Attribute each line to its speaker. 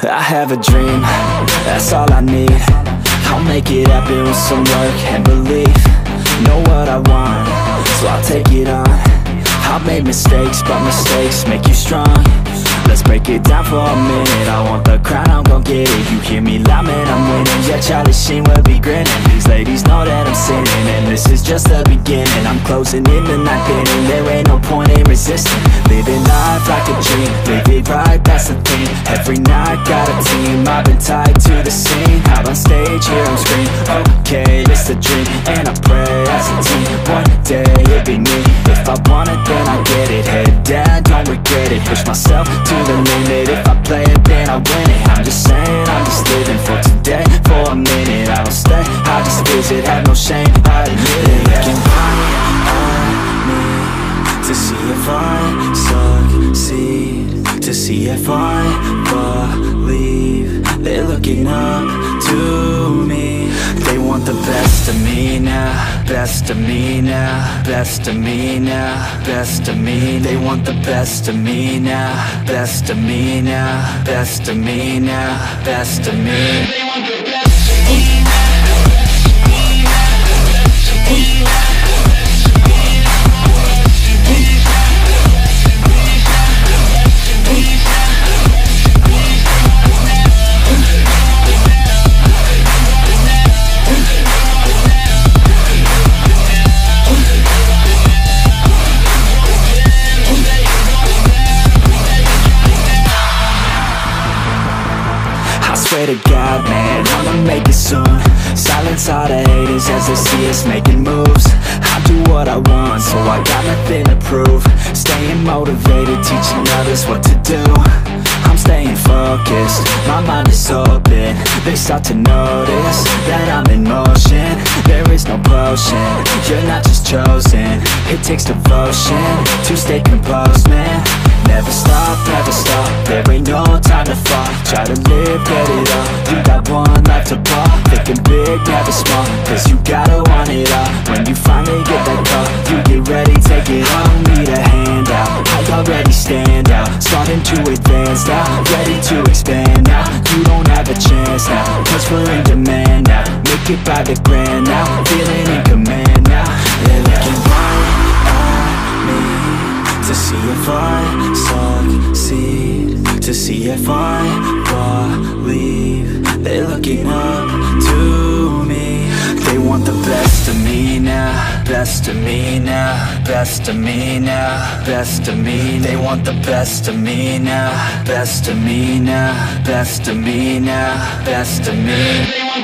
Speaker 1: I have a dream, that's all I need. I'll make it happen with some work and belief. Know what I want, so I'll take it on. I've made mistakes, but mistakes make you strong. Let's break it down for a minute. I want the crown, I'm gon' get it. You hear me loud, man, I'm winning. Yeah, Charlie Sheen will be grinning. These ladies know that I'm sinning, and this is just the beginning. I'm closing in the night inning. There ain't no point in resisting. Living life like a dream, live it right, that's the thing. Every night got a team, I've been tied to the scene. Out on stage, here I'm screaming, okay, it's a dream. And I pray as a team, one day it'll be me. If I want it, then I get it. Head down, don't regret it. Push myself to the limit. If I play it, then I win it. I'm just saying, I'm just living for today. For a minute, I don't stay, I just visit. Have no shame, I admit it. Looking right at me to see if I succeed, to see if I believe. They're looking up to me. They want the best of me now, best of me now, best of me now, best of me. They want the best of me now, best of me now, best of me now, best of me. They want the best of me now. Swear to God, man, I'ma make it soon. Silence all the haters as they see us making moves. I do what I want, so I got nothing to prove. Staying motivated, teaching others what to do. I'm staying focused, my mind is open. They start to notice that I'm in motion. There is no potion, you're not just chosen. It takes devotion to stay composed, man. Never stop, there ain't no time to fall. Try to live, get it up, you got one life to ball. Thinking big, never small, cause you gotta want it all. When you finally get that call, you get ready, take it on. Need a handout, I already stand out. Starting to advance now, ready to expand now. You don't have a chance now, cause we're in demand now. Make it by the grand now, feeling in command now. They're looking right at me to see if I succeed, to see if I believe. They're looking up to me. They want the best of me now, best of me now, best of me now, best of me. They want the best of me now, best of me now, best of me now, best of me.